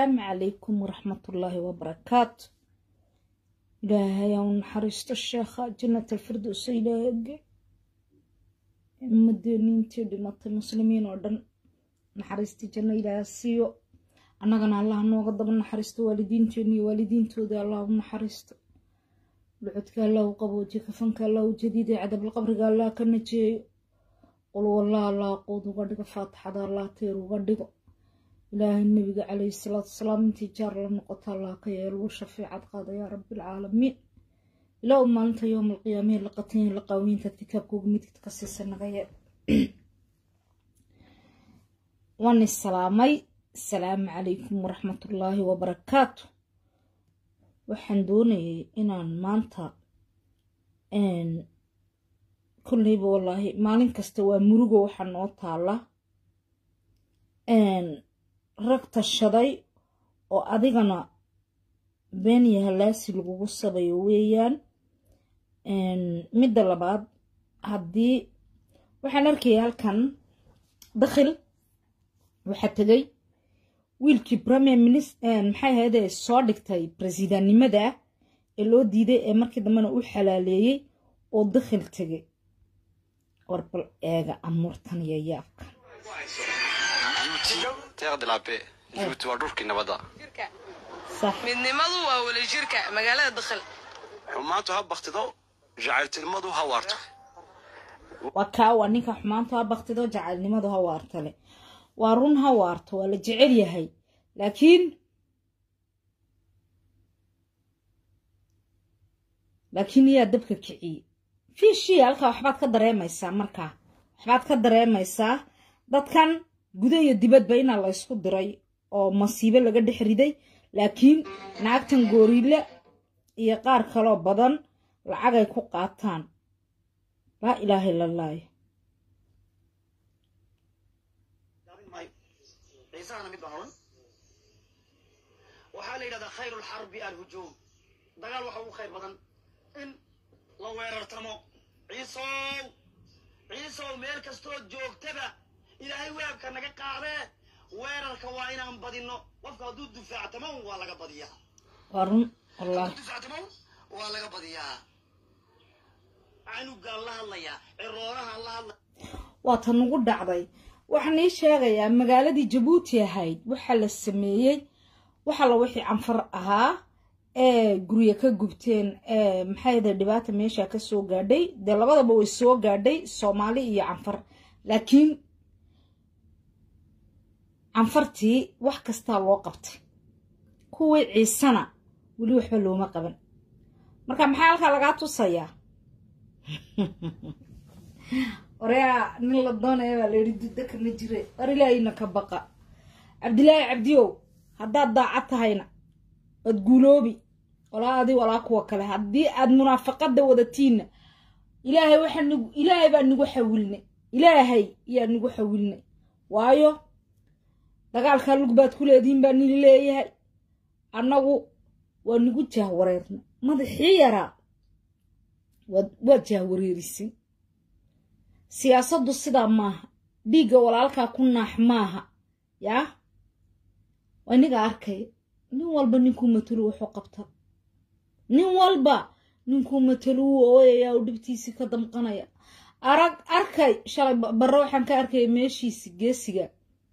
السلام عليكم ورحمة الله وبركاته. إلهي ونحرست الشيخ جنة الفردوس إلهي مدينين تيدي مات المسلمين ودن نحرست جنة إلهي السيو أنا قنا الله نوغضب نحرست والدين تيني والدين تودي الله نحرست لعدك الله قبوتي كفنك الله جديد عدب القبر قال الله كنتي قل والله الله قود وقدق فاتحة الله تير وقدق إلهي النبي عليه الصلاة والسلام انتي جار لنقطة الله كيال وشفيعة قاضي يا رب العالمين. لو ما انت يوم القيامين لقطين لقاوين تتكابك وقميتك تكسس النغير وان السلام عليكم ورحمة الله وبركاته. وحندوني إنان مانتا إن كل هيبا والله مالين كستوى مرغو وحنوطا الله إن رقت الشضي وأديغنا بيني هلاسي لغو صبي ويان إن مدى لباد هدي وحنركي هالكن دخل وحتى wiilkii premier minister maxay ahayd soo dhigtay presidentnimada ee loo diiday ee markii dambena u xalaaleeyay oo dakhil tagay warbal eega amurtan iyo yaabka terre de la paix waa dhulkii nabada صح midnimadu waa wala jirka magaalada dakhil xumaantu ha baqtido jacaylnimadu ha waarto waa ninka xumaantu ha baqtido jacaylnimadu ha waarto le waa run ha waarto waa la jecel yahay laakiin yaa dabka kiciye fi shay halka waxbaad ka dareemaysaa markaa waxbaad ka dareemaysaa dadkan gudaha iyo dibadba inaa la isku diray oo masiibo laga dhex riday laakiin naagtan gooriile iyo qaar kaloo badan lacag ay ku qaataan laa ilaaha illa allah عيسانا ميد بهرن وحال يرادا خير الحرب الهجوم دغال waxa uu khayr badan in la weerartamo ciiso meel kasto joogtada ilaahay weebka naga qaadee weerarka waa inaan badino qofka haduu difaactamo waa laga badiyaa warun allah difaactamo waa laga badiyaa aanu gal la hadlaya cirooraha la hadlaya waa tan ugu dhacday waxaan ii sheegayaa magaaladii Jabuuti ahayd waxa la sameeyay waxa la wixii anfar ahaa ee guriga ka gubteen maxay dhibaato meesha ka soo gaadhay de labadaba way soo gaadhay Soomaali iyo anfar laakiin anfartii wax kasta loo qabtay kuwii ciisana wali waxba looma qaban marka maxaa halka laga tusayaa وريا نلا دونا يا ليري ددك نجري اريلاينا كبقى عبد الله عبديو هدا ضاعت هينا تقولوبي ولا ادي ولا كو كله هدي اد منافقه ودتين الهي وحن الهي با نغو حولنا الهي يا نغو حولنا وايو دغالka lugbaad ku leedin baa nin leeyahay anagu waa nigu jahwareerna madaxii yara wad jahwareerisin siyaasaddu sida maaha dhiiga walaalka ku naax maaha yaa waniga arkay nin walba ninku matalo wuxuu qabta nin walba ninku matalo ooyaya oo dhibtiisi ka damqanaya arkay shalay barro waxaan ka arkay meeshiisi geesiga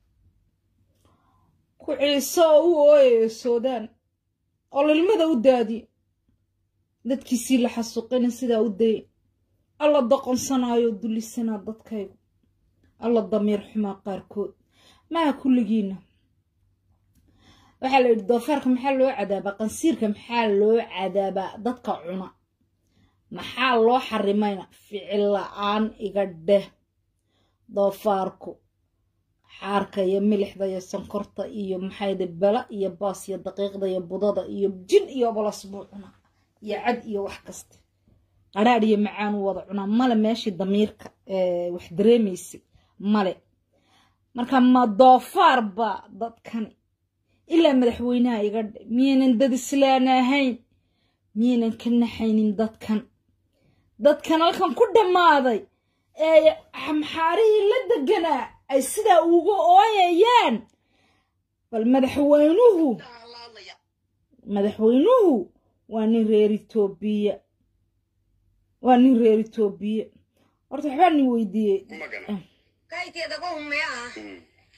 ku ciiso ooyay Suudaan oo ilmada u daadi dadkiisi la xasuuqin sida u day الله دقن صنايو دولي السنة دتكايو الله ضمير حما قاركود ما كل جينا وحال الدوفارك محلو عذابا قنصيرك محلو عذابا دتك عنا محلو حرمينا في علان إيقاده دوفاركو حاركا يملح دا يسنكرتا إيو محايد البلاء إيو باس إيو دقيق دا يبضادا إيو بجن إيو بلاسبوعنا إيو عد إيو وحكست قراري معان وضعنا مالا ماشي ضميرك wax dareemaysi male marka ma doofaar ba dadkan ila madaxweynaha iga miyeenan dad islaanahayn miyeenan ka naxaynin dadkan halkan ku dhamaaday xamxaarihii la deganaa ay sida ugu ooyayaan فالمدحوينوه مدحوينوه واني ريري توبية ارتحباني ويدي كايتي دقوهم معاها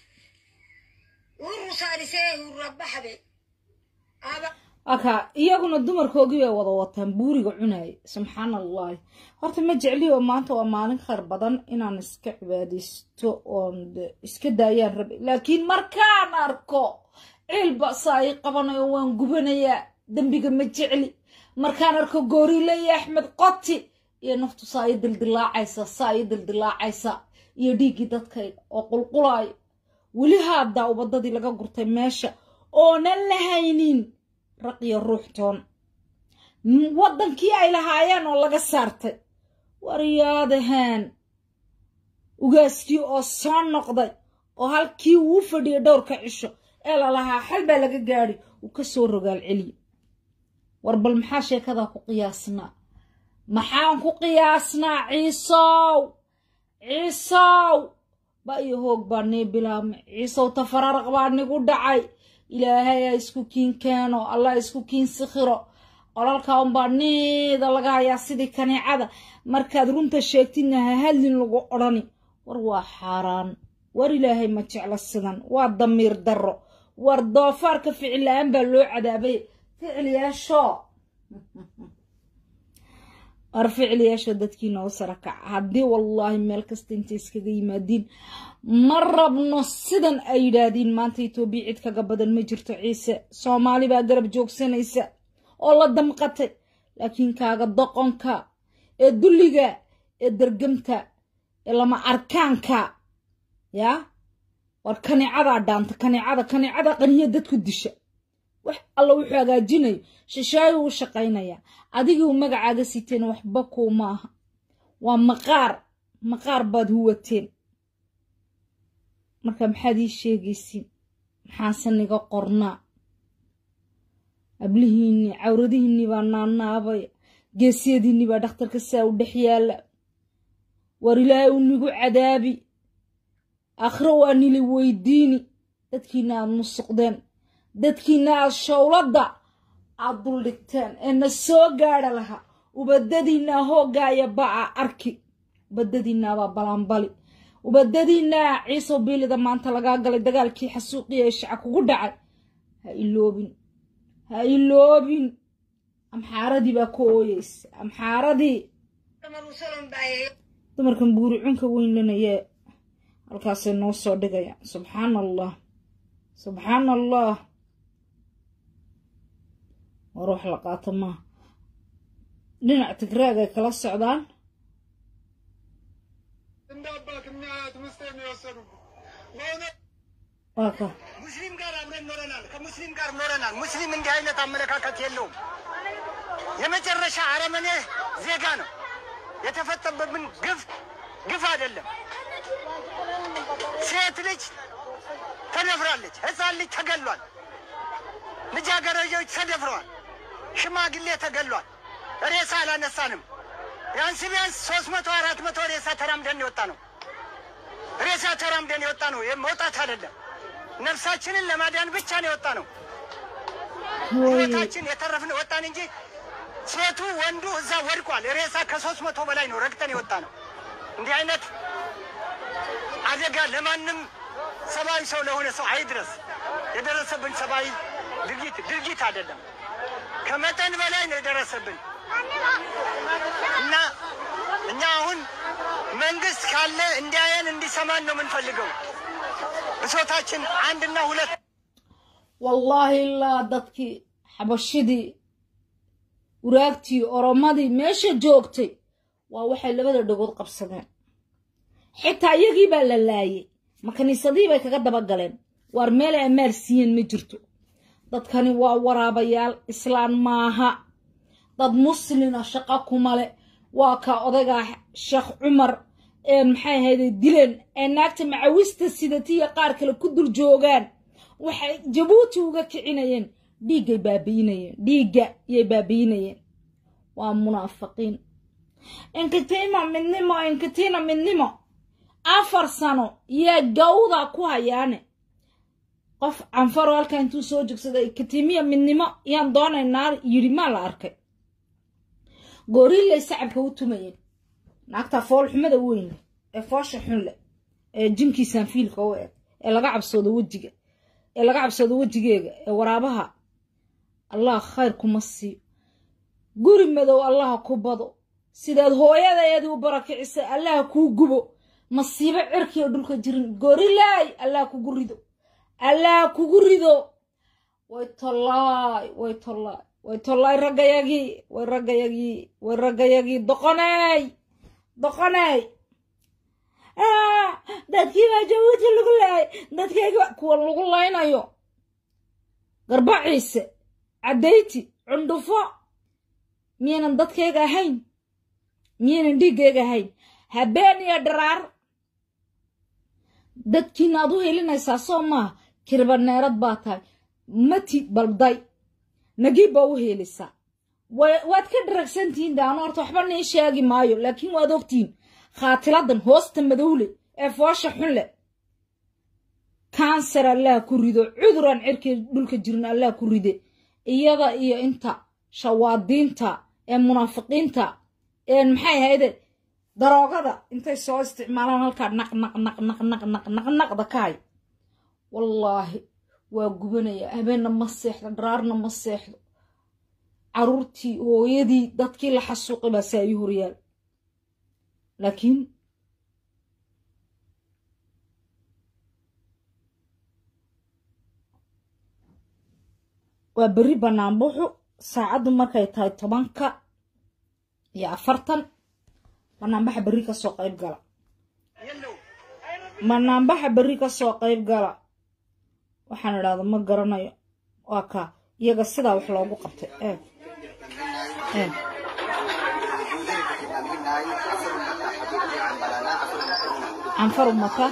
ورسالي سيه ورب حبي أكا إياقنا الدمر كوغيبا وضوطان بوريغو عناي سبحان الله هورتا ما جعليو مانتا ومالين خربضان إنان اسكا عباديستو اسكا دايان ربي لكن مركان أركو عيلبا ساي قبانا يوان قبانيا دنبيغا ما جعلي مركان أركو قوري لي أحمد قطي يا نفتو ساي دلدلا عيسى يا ديكي دادكاي وقلقلاي ولي هادا وبدادي لغا قرطي ماشا oonan lahaynin raqiyo ruuxtoon wadankii ay lahaayeen oo laga saartay wariyaadahan ugaaskii oo soo noqday oo halkii uu fadhiyay dhowrka cisho ee la lahaa xal baa laga gaari uu ka soo rogaal celiyo war bal maxaa sheekada ku qiyaasnaa maxaan ku qiyaasnaa ciisow ba iyo hoog baa nee bilaabmay ciisow tafararaq baa nigu dhacay إلهي اسكو كين كانو الله اسكو كين سخرو قولالكا أمبانيدا لغا يا سيدي كاني عادا مركاد رونتا شاكتينها هالين لغو قراني وروا حاران ور إلهي ما تشعل السنان والضمير درو والضوفارك فعل أنبا لو عدابي فعل يا شو أرفع لي يا شدتكي نوصرك عدي والله مالكستين تيسكي مادين مرة بنصدن أيدادين مانتي توبيعد كقبضا مجرتو عيسى صومالي باقرب جوك سنيسى والله دمقتي لكن كاقا دقنكا الدوليقا الدرقمتا إلا أركانكا يا واركاني عدا دانتا كاني عدا قنية دادكو الدشا الله وحو اغاجينايو شاشايو وشقاينايا اديغو مغعاغا سيتين وحبكو ماها waa maqaar baad huwateen marka maxaad ii sheegaysiin maxaasan iga qornaa ablihiinni cawradihiinni baa naanaabay geesiyadiinni baa dhakhtarka saa u dhex yaala war ilaahay u nigu cadaabi akhro waa nili weydiini dadkiina aad nusuqdeen dadkiina aad shawladda aad duldhigteen ee na soo gaadha laha ubadadiina hoogaaya baca arki ubadadiinaabaa balaanbali ubadadiinaa ciiso biilida maanta lagaa galay dagaalkii xasuuqiya ee shaca kugu dhacay ha iloobin amxaaradii baa ku ooyeysa amxaaradii dumarkan buuricunka weynlanayee halkaasay noo soo dhigaya subxaan allah war wax la qaato maaha dhinac tigraag ay kala socdaan ሙስሊም ጋር አብረን ኖረናል ከሙስሊም ጋር ኖረናል ሙስሊም እንዲህ አይነት አመለካከት የለውም የመጨረሻ አረመኔ ዜጋ ነው የተፈጠረብን ግፍ አይደለም ሴት ልጅ ተደፍራለች ህፃን ልጅ ተገሏል ልጃገረዶች ተደፍረዋል ሽማግሌ ተገሏል ሬሳ አላነሳንም ቢያንስ 300 400 ሬሳ ተራምደን የወጣ ነው ሬሳ ተራምደን የወጣ ነው የመውጣት አይደለም ነፍሳችንን ለማዳን ብቻ ነው የወጣ ነው ህይወታችን የተረፍን ወጣን እንጂ ሴቱ ወንዱ እዛ ወድቋል ሬሳ ከ300 በላይ ነው ረግጠን የወጣ ነው እንዲህ አይነት አደጋ ለማንም ሰባይ ሰው ለሆነ ሰው አይድረስ የደረሰብን ሰባይ ድርጊት አይደለም ከመጠን በላይ ነው የደረሰብን እና እኛ አሁን መንግስት ካለ እንዲያየን እንዲሰማን ነው የምንፈልገው ብሶታችን አንድና ሁለት والله لا dadki xabashidi waraagtii oromadii meesha joogtay waa waxay labada dhagood qabsadeen xitaa iyagii baa la laayay ma kaniisadii bay kaga daba galeen war meel ay maarsiiyeen ma jirto dadkani waa waraabayaal islaan maaha dad muslina shaqo kuma le waa ka odaga sheekh Umar ee maxay hayday dileen ee naagta macawista sidatiya qaar kale ku dul joogan waxay Jabuuti uga kicinayeen dhiigay baabiinayeen waa munaafiqiin inkatina midnimo 4 sano ya gawda ku hayaane qof canfaro halka intuu soo joogsaday katimiya midnimo yaan doonaynaa yiri ma la arkay gorilla sacabka u tumayeen naagta fool xumada weyn ee foosha xun leh ee jinkiisan fiilka oo ee laga cabsoodo wajiga ee laga cabsoodo wajigeega ee waraabaha allah khayr kuma sii guri madow allah ku bado sidaad hooyadeedu u barakicisay allah ku gubo masiibo cirkiyo dhulka jirin gorillay allah ku gurido Allah kugurido way tollay ragayagi doqonay dadkii baa Jabuuti lagu leeyay dadkayga kuwa lagu laynayo garbaciise cadayti cundufo miyaanan dadkayga ahayn miyaanan dhigayga ahayn habeen iyo dharaar dadkiina aad u helinaysaa soo maaha kirbaneerad baa tahay mati balday nagii baa u helisaa waad ka dharagsantihiin daano horta waxba nii sheegi maayo laakiin waad ogtihiin khaatiladan hoosta madowle ee foosha xun leh kansar allah ku rido cuduraan cirkii dhulka jirin allah ku ride iyada iyo inta shawaadiinta ee munaafiqiinta ee maxay ahayde daroogada intay soo isticmaalaan halka naq da kaay wallaahi waa gubanaya habeenna ma seexdo dharaarna ma seexdo caruurtii hooyadii dadkii la xasuuqay baa saa ii horyaal laakiin waa berri banaanbuxu saacaddu markay tahay 10:40 banaanbaxa berri ka soo qayb gala waxaan idhaahdo ma garanayo waa ka iyaga sidaa wax loogu qabtay canfar ummata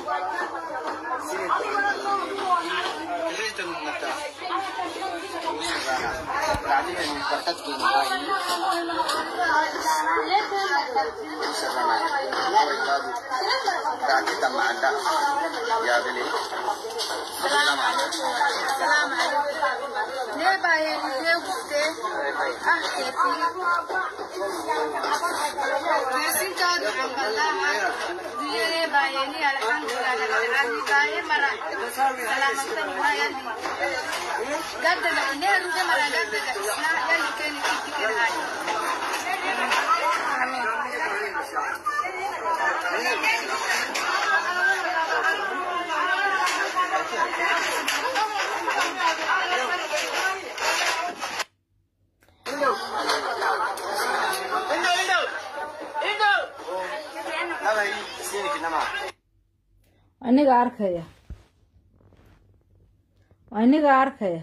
aniga arkaya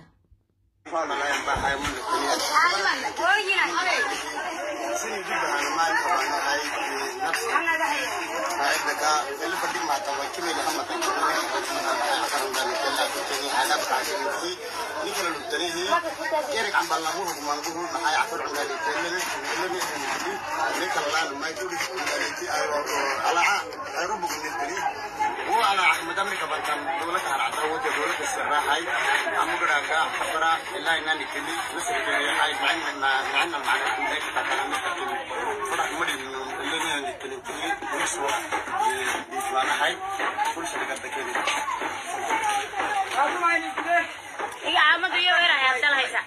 وأنا أحمد أمريكا بنتم دولة هرعتها ودولة السراحي أمورا كحفرة إلا إننا نكلي نسر كلي هاي معنا المعرفة من ذلك تكلم نكلي فرح مري اللي نكلي كلي نسوى بفلان هاي كل شيء قد كذي. يا عمك يا وين يا سلهيسا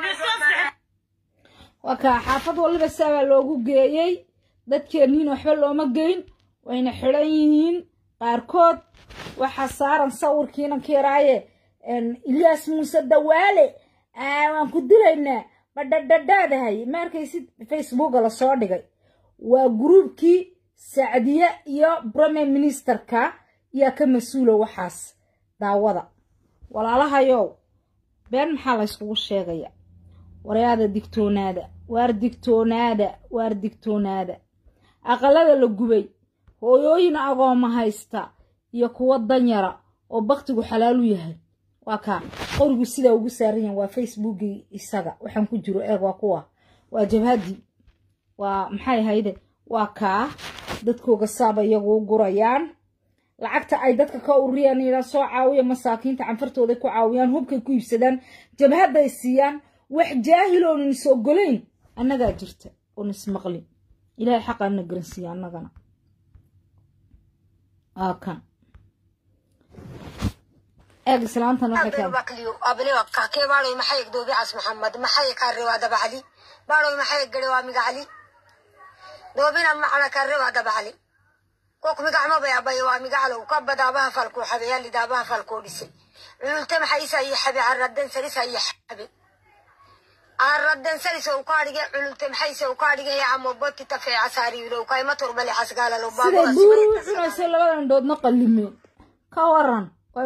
وكا حافظ والله بس لوgu geeyay dadkeenina waxba looma geyn wayna xiran yihiin qaarkood waxa saaran sawirkiina keeraaye Ilyas Muuse Dawaale waan ku dilaynaa badadadaadahay markaysid Facebook la soo dhigay waa groupkii Saadiya iyo Prime Ministerka iyo ka masuulo waxaas daawada walaalahayow been maxaa la isku sheegaya waraada digtoonaada aqalada la gubay hooyooyin agooma haysta iyo kuwa danyara oo baqtigu xalaal u yahay waa ka qorigu sida ugu saarayeen waa Facebook isaga waxaan ku jiro eeg waa kuwa waa jabhadi waa maxay hayde waa ka dadkooga saaba iyagu gurayaan lacagta ay dadka ka ururiyaan ila soo caawiya masaakiinta canfartooda ku caawiyaan hubkay ku iibsadaan jabhada ay siiyaan wax jaahiloon soo goleyn annaga jirta oo nismaqli ilaahay xaqana garansiya annagana kan إسلامتنا حكام. بقليو أبني وكاكي بارو محيك دوبي عس محمد محيك كاريو هذا بعلي بارو محيك قريو أمي علي دوبي لما أنا كاريو هذا بعلي كوك مي قعمو بيا بيو أمي علو كب دابها فالكو حبي اللي دابها فالكو بيسي علتم حيس أي حبي عردن سلس أي حبي عردن سلس وقارج علتم حيس وقارج يا عمو بوتي تفي عساري ولو كاي ما تربلي عسقال لو بابو سيدي بورو سلام دود نقل لمين كوران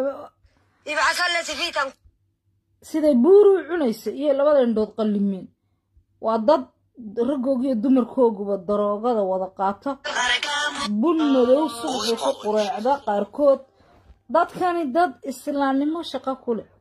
siday buuru cunaysa iyo labada indhood qallimeen waa dad ragooga iyo dumarkooguba daroogada wada qaata bun madow suuqa ku qureecda qaarkood dadkani dad islaamnimo shaqo ku leh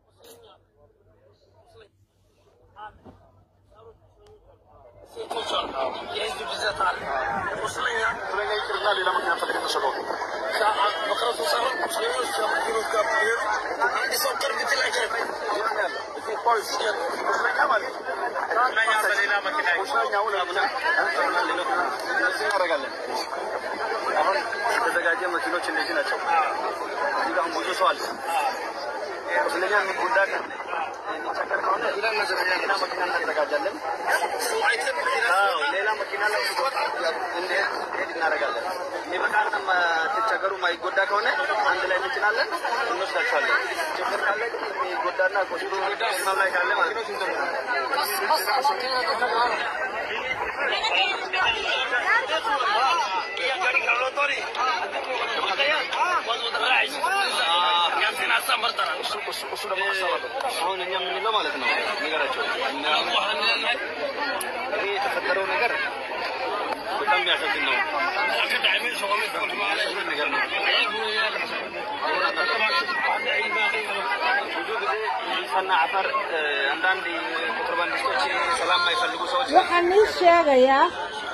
waxaan ii sheegayaa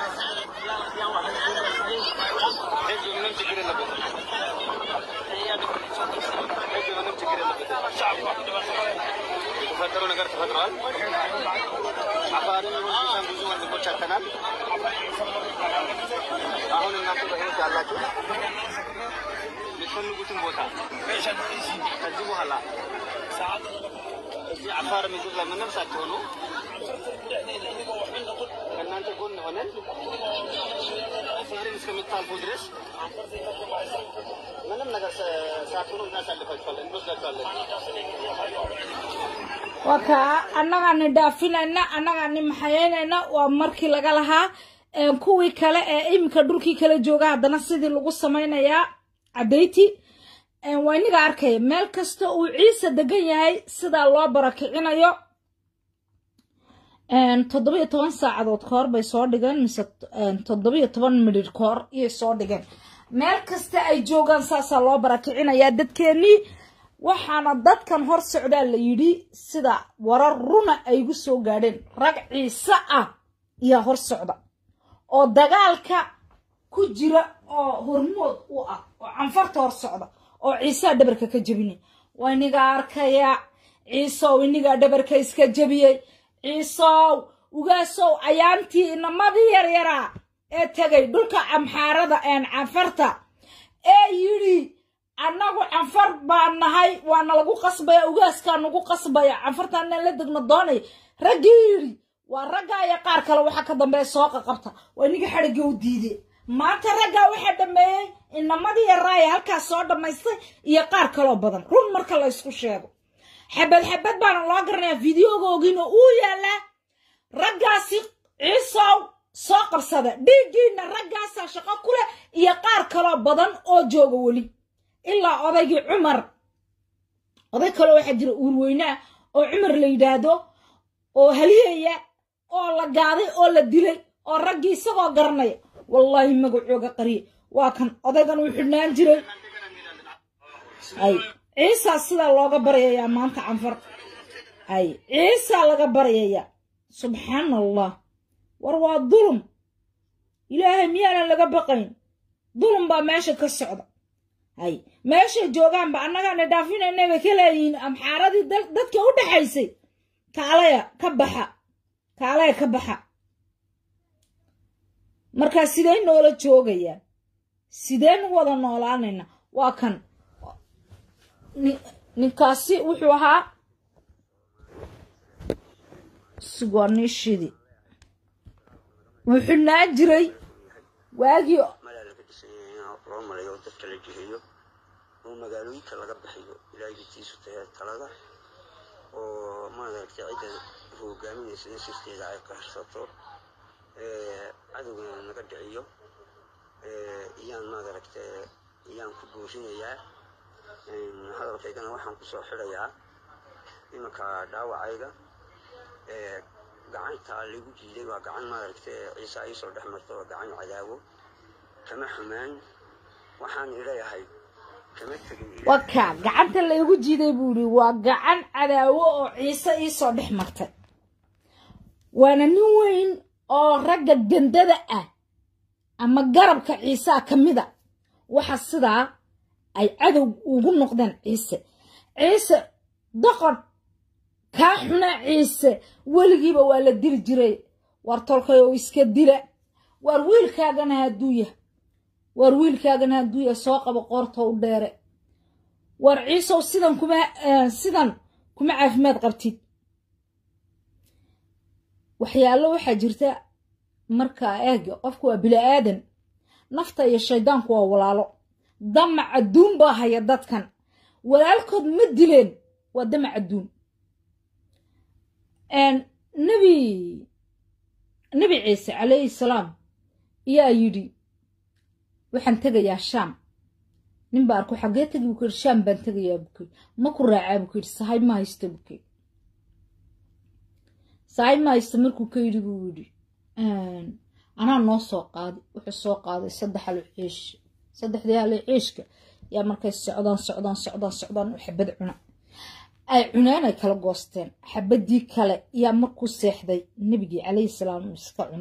عفار من جزء من نفسه تونو كنا أنت قلنا هنا سيرين اسمه مثال بودرس من نقدر ساتونو الناس اللي فايفلن بس قالوا وكا أنا ندافعنا أنا محيينا ومركي لقالها كوي كلا إم كدركي كلا جوجا دنا سيد اللغة سمينا يا عديتي ويني عاركي مال كستا وعيسى دقيقة سيدا الله بركينا يو تضبية 8 ساعة كور بيصور دقان مسا تضبية 8 مليون كور يصور دقان مال كستا أي جوغان ساسا الله بركينا يا ددكيني waxaana dadkan hor socdaa la yiri sida warar runa ay ugu soo gaadeen rag ciise ah iyo hor socda oo dagaalka ku jira oo hormood u ah oo canfarta hor socda oo ciise dhabarka ka jabinay wayniga arkaya ciise wayniga dhabarka iska jabiyay ciise ugaasow ayaantii namadii yaryara ee tagay dhulka amxaarada aan canfarta ee yiri annagu canfar baan nahay waana lagu qasbaya ugaaska nagu qasbaya canfartaana la degno doonay ragiiri waa raga ay qaar kale waxa ka dambeey soo qabta wayniga xariga u diiday maanta raga waxa dhameeyay inamadii raay halka soo dhameystay iyo qaar kale badan run marka la isku sheego xabad baan loo garanay fiidiyoogina uu yaala ragaasi ciisow soo qabsada dhiigina ragaasa shaqo kule iyo qaar kale badan oo jooga wali إلا أضيق عمر أضيق لو واحد وروينا أو عمر ليدادو أو هلية أو لقاضي أو لدلي أو رجي سوا قرني والله ما قعوق قري وكان أضيق وحنا نجري أي عيسى صلى الله قبريا يا ما أنت عنفر أي عيسى لقبريا يا سبحان الله وروا الظلم إلهي ميانا لقبقين ظلم بماشي كالسعودة hay meesha joogaan ba annagana dhaafinayna bay ka leeyihiin amxaaradii dadka u dhaxaysay kaalaya ka baxa marka sideen noola joogayaan sideen wada noolaanayna waa kan ninkaasi wuxuu ahaa suganishidi wuxuu naa jiray waagii loo malayo dadka la jiheeyo oo magaalooyinka laga bixiyo ilaa intiisu tahay talada oo maaragtay cidda hogaaminaysa sisteeda ay qarsato cadowga naga dhiciyo iyaan maaragtay iyaan ku boosinayaa hadalkaygana waxaan ku soo xirayaa imanka dhaawacayga gacanta lagu jiiday waa gacan maaragtay ciise ay soo dhex marto waa gacan cadaawo kama xumaan waxaan ilayahay kama tegin waka gacanta lagu jiiday buuri waa gacan cadaawo oo ciise ii soo dhex martay waana nin weyn oo ragga gandada ah ama garabka ciise kamida waxa sidaa ay cadow ugu noqdeen ciise doqon ka xuna ciise weligiiba waa la dil jiray war tolkay oo iska dila war wiilkaagana hadduu yahay soo qabo qoorta u dheere war ciise sidan kuma caafimaad qabtid waxyaalo waxa jirta marka eega qofku waa bila aadan nafta iyo shaydaanku waa walaalo damac adduun baa haya dadkan walaalkood ma dileen waa damac adduun nabi ciise calayhi salaam yaa yidhi waxaan tegayaa shaam nin baa arko xagee tegi buu ku yidhi shaam baan tegayaa buu ku yidhi ma ku raacaa buu ku yidhi sahay ma haysta buu ku yidhi sahay ma haysta markuu ka yidhi buu yidhi anaa noo soo qaaday wuxuu soo qaaday 3 hal ciish 3 hal ciishka yaa markay socdaan u xabad cuna ay cunaan kala goosteen xabadii kale yaa markuu seexday nabigi calayhi salaam iska cuna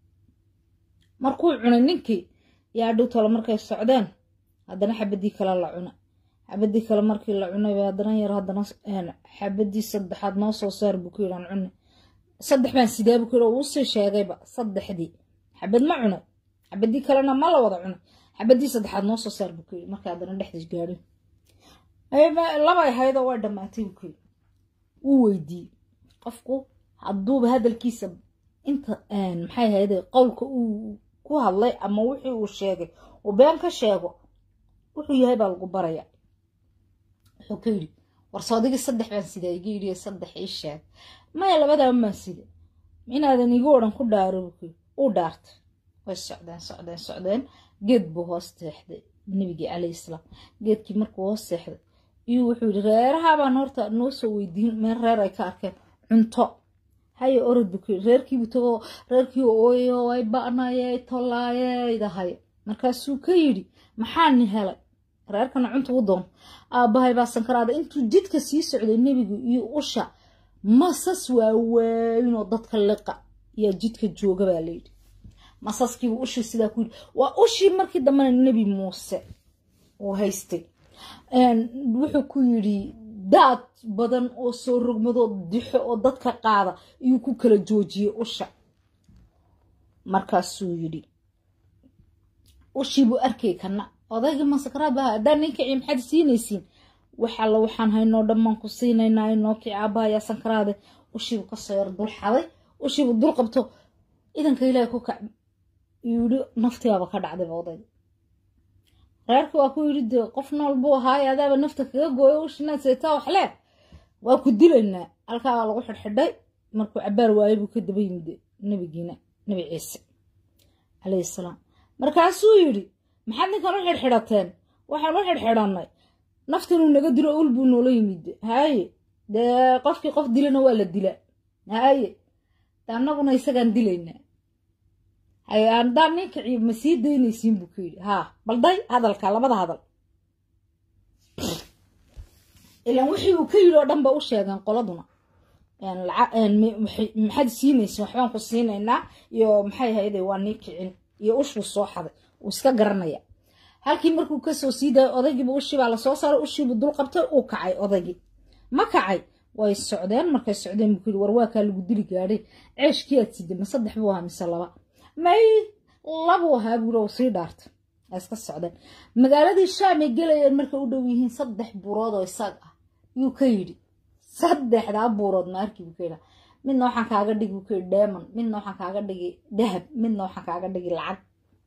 markuu cunay ninkii yaa dhowtalo markay socdeen haddana xabadii kale la cuna xabadii kale markii la cunay haddana yar haddana xabadii saddexaad noo soo saar buu ku yiraan cunay 3 baan sidee buu ku yiraan uu soo sheegayba 3dii xabad ma cunay xabadii kalena ma la wada cunay xabadii saddexaad noo soo saar buu ku yiri marka haddana dhexdiis gaadhay laba haydo way dhamaatay buu ku yiri uu weydiiyay qofku hadduu hadalkiisa inta maxay hayday qowlka uu ku hadlay ama wixii uu sheegay oo been ka sheego wuxuu yahay baa lagu baraya wuxuu ka yiri war soodigii 3 baan sidee iga yiri 3 ii sheeg ma labada ma sidee inaadan igu oran ku dhaaro uu dhaartay way socdeen geed buu hoos seexday nabiga calayhi salaam geedkii markuu hoos seexday iyo wuxuu yiri reeraha baan horta noo soo weydiin meel reer ay ka arkeen cunto hay orod buu reerkii buu tago reerkii ooyo ay baanayay tolaayay dahay markaasuu ka yiri maxaan helay reerkana cunto u doon aabahay baa sankaraada intuu jidka sii socday nabigu iyo usha masas waaweyn oo dadka liqa iyo jidka jooga baa leeyahay masaskii ushi sida ku waa ushi markii damana nabi Muuse oo haystay wuxuu ku yiri dad badan oo soo rogmado dixo oo dadka qaada iyo ku kala joojiyay usha markaasuu yiri ushi buu arkay kana odayga masakaraad baa haddaan ninka maxad siinaysiin waxa la waxaan haynoo dhammaan ku siinaynaa inoo kii aabaya sankaraade ushi ka soo yar dul xaday ushi dul qabto idanka ilaahay ku kac yiri naftiyaaba ka dhacday oday reerku waa ku yiri qof nool buu ahaa adaaba nafta kaga gooyo ushina seeta wax leh waa ku dilaynaa halka lagu xidhay markuu cabaar waayay buu ka daba yimid nabigiina nabi ciise calayhi salaam markaasuu yiri maxaad ninkan u xidhateen waxaan u xidhanay naftan uu naga dilo ul buu noola yimid haye de qofkii qof dilana waa la dilaa haye taanaguna isagaan dilaynaa ayaan daan ninka ciib ma sii deynaysiin buu ku yiri ha balday hadalka labada hadal ilaan wixii uu ka yiri oo dhanba u sheegan qoladuna maxaad siinaysiin waxbaan ku siinaynaa iyo maxay hayday waa ninkicin iyo ushu soo xaday uu iska garanaya halkii markuu ka soo siiday odaygiiba ushii baa la soo saaray ushiibu dul qabtay uu kacay odaygii ma kacay way socdeen markay socdeen buu yiri war waa ka lagu dili gaadhay ceeshkii aad sidii ma 3 buu ahaa mise 2 may labo ahaa buu sii dhaartay iska socdeen magaaladii Shaam ay galayeen markay u dhow yihiin 3 buurood oo isaag ah yuu ka yiri 3 buurood markii uu keenay midna waxaan kaaga dhigi uu keenay diamond midna waxaan kaaga dhigi dahab midna waxaan kaaga dhigi lacag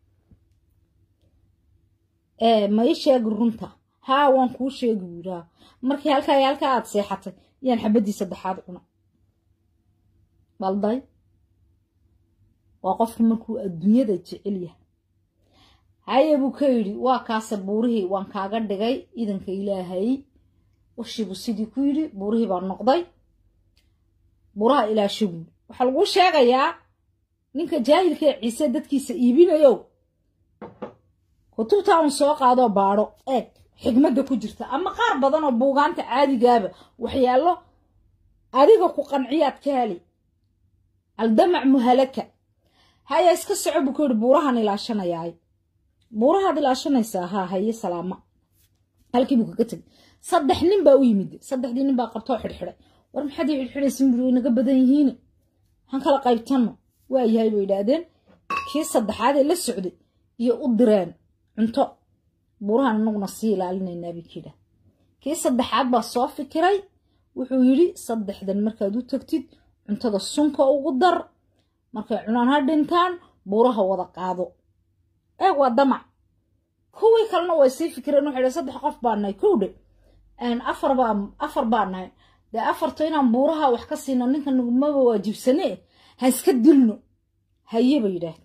ma ii sheeg runta haa waan kuu sheegi wiiraa markii halka aad seexatay yaan xabadii saddexaad cuna balday waa qofku markuu adduunyada jecel yahay haye buu ka yiri waa kaas buurihii waan kaaga dhigay idanka ilaahay ushibu sidii ku yiri buurihii baa noqday buraha ilaashigu waxa lagu sheegayaa ninka jaahilka ciise dadkiisa iibinayo kutubta aan soo qaado baaro eeg xigmada ku jirta ama qaar badan oo buugaanta caadigaaba waxyaalo adiga ku qanciyaad ka heli aldamac muhalaka haya iska socod ku yiri buurahan ilaashanayaay buuraha ilaashanaysa ha haye salaama halkii buu ka tagay 3 nin baa u yimid 3 nin baa qabto xirxiray war maxay xirxiraysan buu inaga badan yihiin waxaan kala qaybtano waa yahay bay yiraahdeen kii saddexaad ee la socday iyo u direen cunto buurahan anaguna sii ilaalinayna bikida kii saddexaad baa soo fikiray wuxuu yiri 3dan markaad u tagtid cuntada sunka ugu dar markay cunaan ha dhintaan buuraha wada qaado waa damac kuwii kalena way sii fikireen waxay 3 qof baanay kowde aan afar baanay de afarto inaan buuraha wax ka siino ninka nuguma waajibsanee ha iska dilno haye bay yiraahdeen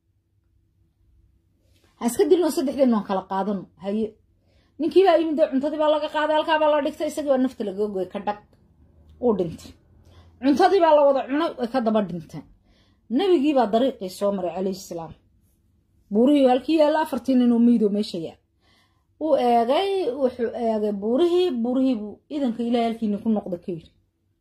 ha iska dilno 3 kala qaadano haye ninkii baa yimid cuntadii baa laga qaaday halka baa la dhigtay isagoo nafta laga gooy ka dhaq oo dhintay cuntadii baa la wada cunay way ka daba dhintay nabigii baa dariiqii soo maray calayhi salaam buurihii halkii yaala 4 nin oo miido meesha yaal uu eegay wuxuu eegay buurihii buu idanka ilaahay halkii ku noqdo ka yiri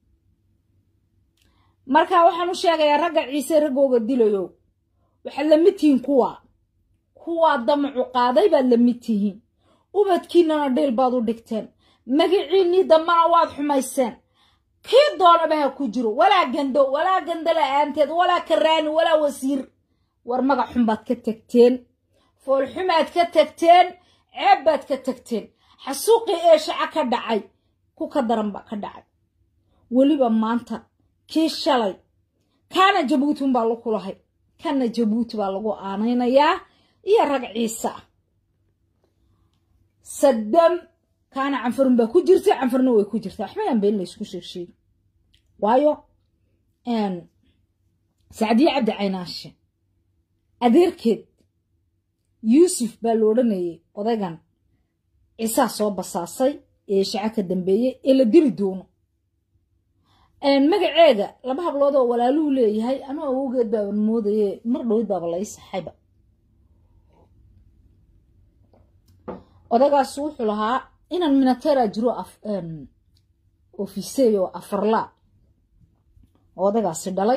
marka waxaan u sheegayaa ragga ciise ragooga dilayo waxa la mitiin kuwa damacu qaaday baa la mitiin ubadkiina dheel baad u dhigteen magaciini damana waad xumayseen kii doonaba ha ku jiro walaa gandala aanteed walaa karaani walaa wasiir war magac xun baad ka tagteen fool xumaad ka tagteen ceebbaad ka tagteen xasuuqii ee shaca ka dhacay ku ka daran ba ka dhacay weliba maanta kii shalay kaana Jabuuti baa lagu kulahay kana Jabuuti baa lagu aanaynayaa iyo rag ciise Saddam kaana canfarun baa ku jirta canfarna way ku jirtaa waxba been la isku sheegay waayo Saadiya Cabdi Caynaashe adeerkeed Yusuf baa loo dhanayay odaygan Ciise soo basaasay ee shaca ka dambeeyay ee la dili doono magaceega laba hablood oo walaaluhu leeyahay anoo awgeed baa moodayay mar dhow baa la isaxayba odagaas wuxuu lahaa inaan minatera jiro ofiseeyo afarla odagaas dhalay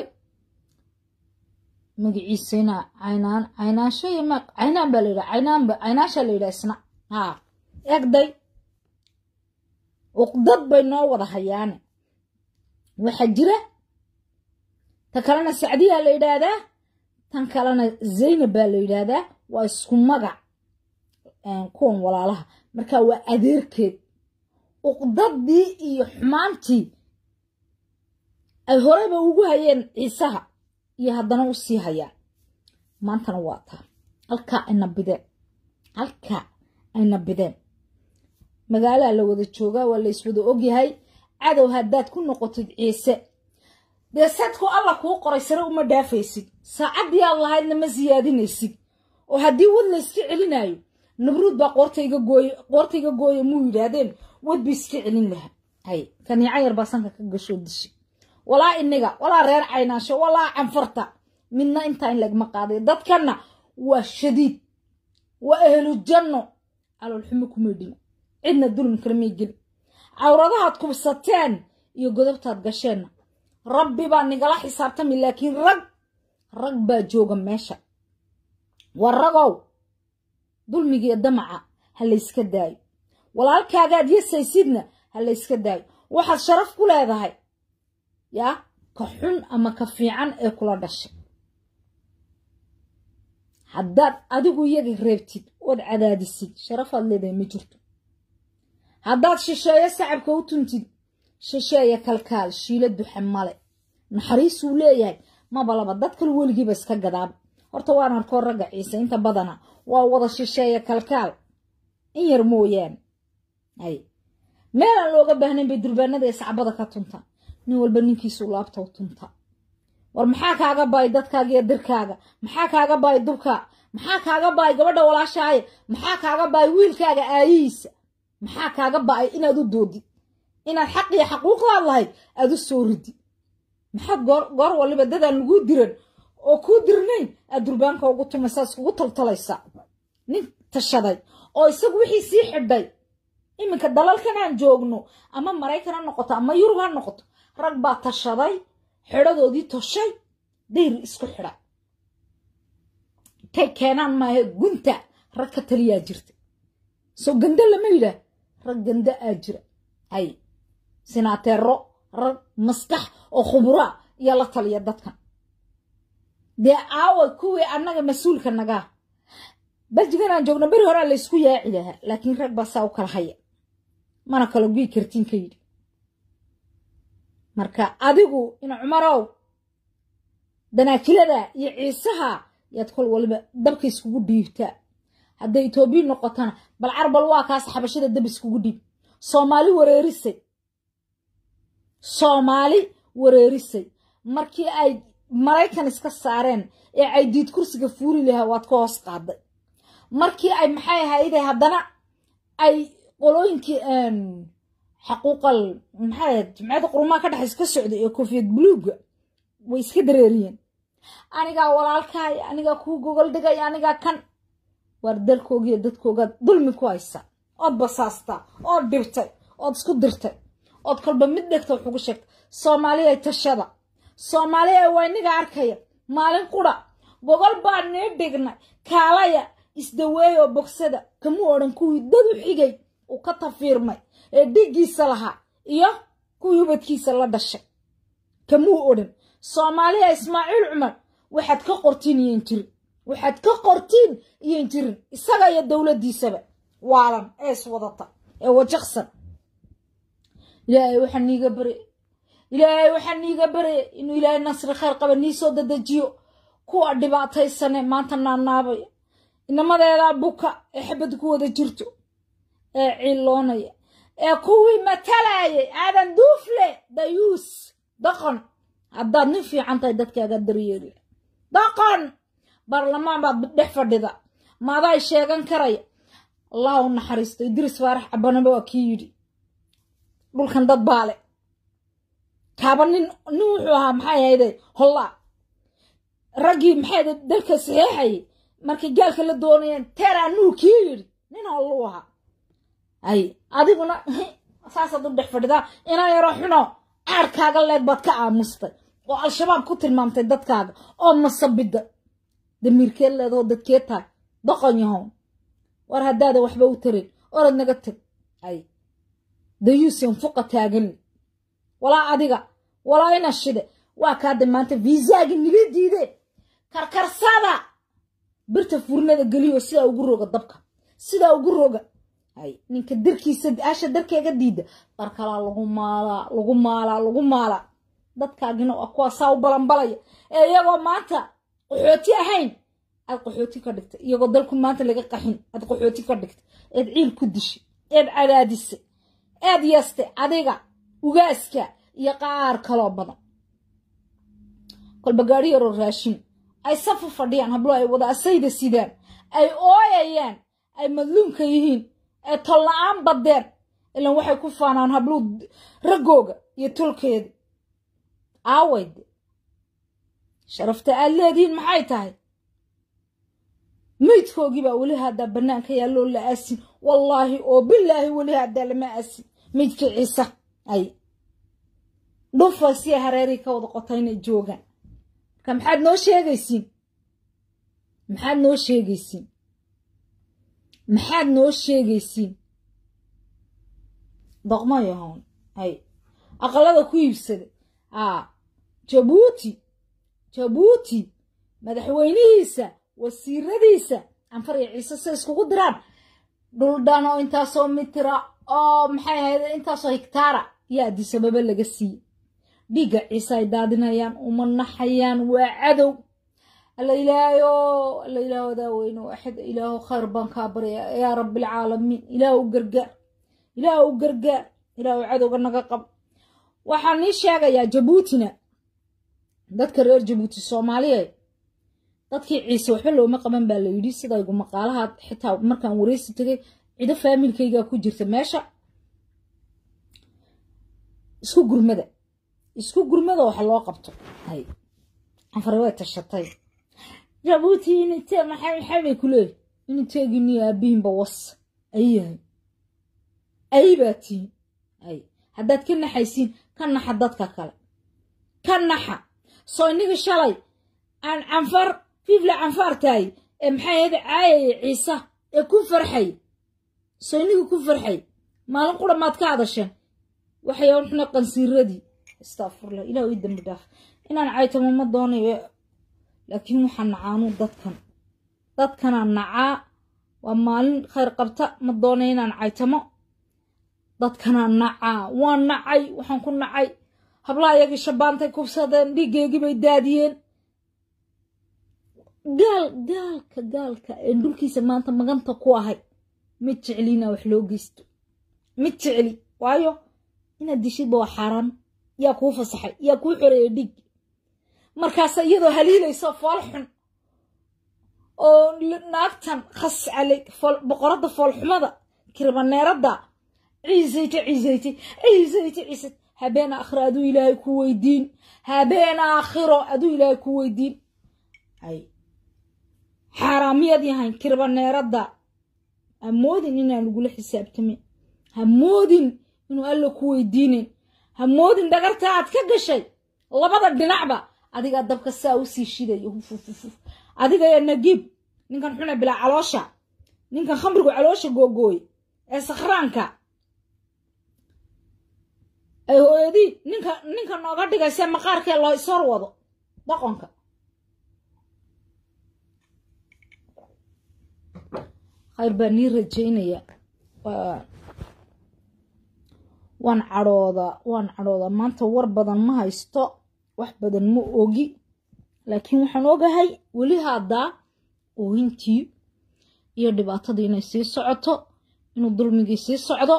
magaciisina caynaan baa leeyahay caynaasha leeyahay isna ha eegday uqdad bay noo wada hayaan waxa jira ta kalena Saadiya la yiraahdaa tan kalena Zaynab baa la yiraahdaa waa isku magac kuwan walaalaha marka waa adeerkeed uqdadii iyo xumaantii ay horeba ugu hayeen Ciisaha iyo haddana u sii hayaan maantana waa taa halka ayna bideen magaalada la wada jooga waa la iswada ogyahay cadow haddaad ku noqotid Ciise dee sadku alla kuu qoray sare uma dhaafaysid saacadii allahaydna ma siyaadinaysid oo haddii wad la iska celinayo nabruud baa qoortayga gooye muu yidhaahdeen wad bi iska celin lahaa hay kaniica yar baa sanka ka gasho dishi walaa inaga walaa reer Caynaasho walaa canfarta midna inta in lagma qaaday dadkana waa shadiid waa ahlu janno alal xumo kuma dhino cidna dulm karmay gel awradaad kubsateen iyo godobtaad gasheen rabbi baa nigala xisaabtami laakiin rag baa jooga meesha waragow dulmiga damaca hal iska daayo walaalkaaga yesaysidna hal iska daayo waxaad sharaf ku leedahay ya ka xun ama ka fiican ee kula dhashay haddaad adigu iyaga reebtid ood cadaadisid sharafaad leedahay ma jirto haddaad shisheeyo sacabka u tuntid shisheeya kalkaal shiila duxe male naxariisuu leeyahay maba laba dad kale weligiiba iska gadaaba horta waan arkoo ragga ciise inta badana waa wada shisheeya kalkaal in yar mooyaan ay meelaan looga baahnayn bay durbaanada ee sacbada ka tunta nin walba ninkiisu laabta u tunta war maxaa kaaga baay dadkaaga iyo dirkaaga maxaa kaaga baay dubka maxaa kaaga baay gabadha walaashaaye maxaa kaaga baay wiilkaaga aayihiisa maxaa kaaga baay inaad u doodid inaad xaq iyo xaquuqdaad lahayd aad u soo ridi maxaad goor waliba dadaan lagu diran oo kuu dirnayn aad durbaanka ugu tumaysaa iskugu taltalaysaa nin tashaday oo isagu wixii sii xidhay iminka dalalkan aan joogno ama maraykan ha noqoto ama yurub ha noqoto rag baa tashaday xidhadoodii toshay dayr isku xidha tay keenaan maahe gunta rag ka taliyaa jirta soo ganda lama yidhaah rag ganda aa jira ay sinaateero rag maskax oo khubraa iyo la taliya dadkan dee aaway kuwii annaga mas-uulka nagaa baljigan aan joogno beri horaa laysku yaaci lahaa laakiin rag baa saa u kala haya mana kala guyi kartiin ka yidhi marka adigu in cumarow danaakilada iyo ciisaha yaad kol waliba dabka iskugu dhiibtaa hadday Itoobiya noqotana bal carbal waa kaas xabashada dab iskugu dhiib Soomaali wareerisay markii ay Maraykan iska saareen ee ay diid kursiga fuuli lahaa waad ka hoos qaaday markii ay maxay ahaayday haddana ay qolooyinkii xaquuqal maxay jimcada qurumaa ka dhaxaysa ka socday ee koofiyad buluuga way iska dareeriyeen aniga walaalkaay aniga ku gogol dhigay aniga kan war dalkooga iyo dadkooga dulmi ku haysa oo basaasta oo dhibtay oo isku dirtay oo kolba mid dhigta wuxuu ku sheegtay Soomaaliya tashada Soomaaliya way niga arkaya maalin qura gogol baa nee dhignay kaalaya isdaweeyo bogsada kamu oran kuwii dad u xigay oo ka tafiirmay ee dhigiisa lahaa iyo kuwii ubadkiisa la dhashay kamu oran Soomaaliya Ismaaciil Cumar waxaad ka qortiin iyo jirin isaga iyo dawladiisaba waalan ee iswadata ee wajaqsan ilaahay waxaan niiga bare inuu ilaahay nasri khayr qaba nii soo dadajiyo kuwa dhibaataysane maanta naanaabaya inamadeeda buka ee xabad ku wada jirto ee ciiloonaya ee kuwii matalayay aadan duufle dayuus daqan haddaad nin fiican tahay dadkaaga daryeeli daqan barlamaan baad dhex fadhida maaday sheegan karaya allah u naxariisto Idris Faarax Cabanaba waa kii yidhi dhulkan dad baale kaaba nin wuxuu ahaa maxay ahaydee holla raggii maxay dalka saxeexay markii gaalka la doonayeen teera nuu kii yidhi nin hollu ahaa ay adiguna saasaad u dhex fadhidaa inaa yaro xuno caarkaaga leeg baad ka aamustay oo al-shabaab ku tilmaamtay dadkaaga oo masabida damiirkeed leedoo dadkee tahay doqon yahow war haddaada waxba u tarin orad naga tag ay dayuusin fuqa taagan walaa adiga walaa ina shide waa kaada maanta viisaagi niga diide karkarsada birta furnada geliyo sida ugu roga dabka sida ugu roga ay ninka dirkiisa asha darkeega diida barkala lagu maala dadkaagina waa kuwa saa u balanbalaya ee iyagoo maanta qaxooti ahayn aad qaxooti ka dhigtay iyagoo dalku maanta laga qaxin aad qaxooti ka dhigtay eed ciil ku dishay eed cadaadisay eed yaste adiga ugaaska iyo qaar kaloo badan kolba gaari yaroo raashin ay safu fadhiyaan hablo ay wada asayda sidaan ay ooyayaan ay madluumka yihiin ay tolla'aan badeen ilan waxay ku faanaan habluu raggooga iyo tolkeeda aawayde sharafta aad leedihiin maxay tahay maydkoogii baa weli haddaa bannaanka yaalloo la aasin wallaahi oo bilaahi weli haddaa lama aasin maydka ciise ay dhufa si hareerii ka wada qota inay joogaan marka maxaad noo sheegaysiin maxaad noo sheegaysiin doqmo yahoon hay aqalada ku iibsada jabuuti madaxweynihiisa wasiiradiisa anfar iyo ciise se iskugu diraan dhuldhan oo intaasoo mitira oo maxay ahayd intaasoo hektaara yaa Addis Ababa laga siiyey dhiigga ciise ay daadinayaan uma naxayaan waa cadow alla ilaaho daaweyne waaxid ilaaho khayr baan kaa barya yaa rabbil caalamiin ilaahu gargaar ilaahu cadowga naga qab waxaan ii sheegayaa Jabuutina dadka reer Jabuuti Soomaaliyeed dadkii ciise waxba looma qaban baa la yidhi sida igu maqaalaha xitaa markaan wareysi tagay ciido faamilkayga ku jirta meesha isku gurmada wax loo qabto hay anfar way tashatay Jabuuti inta maxay kulay inta gini abiinba was aybaati ay haddaad ka naxaysiin ka naxa dadka kale ka naxa soo iniga shalay aan anfar fifla anfartay maxay ahayd caayay ciise ee ku farxay soo iniga ku farxay maalin qura maad ka hadasheen waxay oo xuna qansiiradii astaghfirullah ilaahu dambi dhaaf inaan caaytamo ma doonayo laakiin waxaan nacaanu dadkana nacaa waa maalin khayr qabta ma doonayo inaan caaytamo dadkana nacaa waan nacay waxaan ku nacay hablaha iyaga shabaantay kubsadeen dhiigeygii bay daadiyeen gaalka ee dhulkiisa maanta maganta ku ahay mid jeclina wax loo geysto mid jecli waayo inaad dishid waa xaaraan yaa kuu fasaxay yaa kuu xoreeyay dhig markaas iyadoo haliilayso fool xun oo naagtan khas calay boqorada fool xumada kirbaneerada ciise habeen aakhiro aduu ilaahay ku weydiin ay xaraamiyad yahay kirbaneerada hamoodin inaan lagula xisaabtamin hamoodin inuu alla ku weydiinin hamoodin dhagarta aad ka gashay labada dhinacba adiga dabka saa u sii shidayo adiga ya Nagiib ninkan xuna bila caloosha ninkan khamrigu caloosha googooy ee sakhraanka ay hooyadii ninka nooga dhigaysa maqaarkee loo isor wado dhaqanka khayr baan nii rajaynaya waan cadhooda maanta war badan ma haysto wax badan ma ogi laakiin waxaan ogahay weli hadda oohintii iyo dhibaatadii inay sii socoto inuu dulmigii sii socdo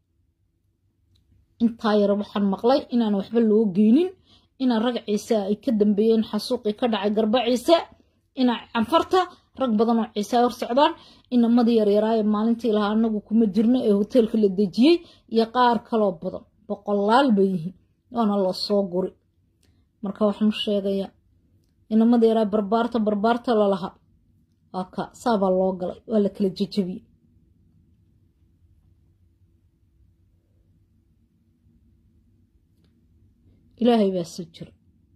intaa yar waxaan maqlay inaan waxba loo geynin inaan rag ciise ay ka dambeeyeen xasuuqii ka dhacay garba ciise inaan canfarta rag badan oo ciise hor socdaan inamadii yaryaraaye maalintii lahaa anagu kuma jirno ee hoteelka la dejiyey iyo qaar kaloo badan boqolaal bay yihiin waana loo soo guri marka waxaan sheegayaa inamadii yaraa barbaarta lalaha waa ka saabaa loo galay waa la kala jejebiyey ilaahay baa jira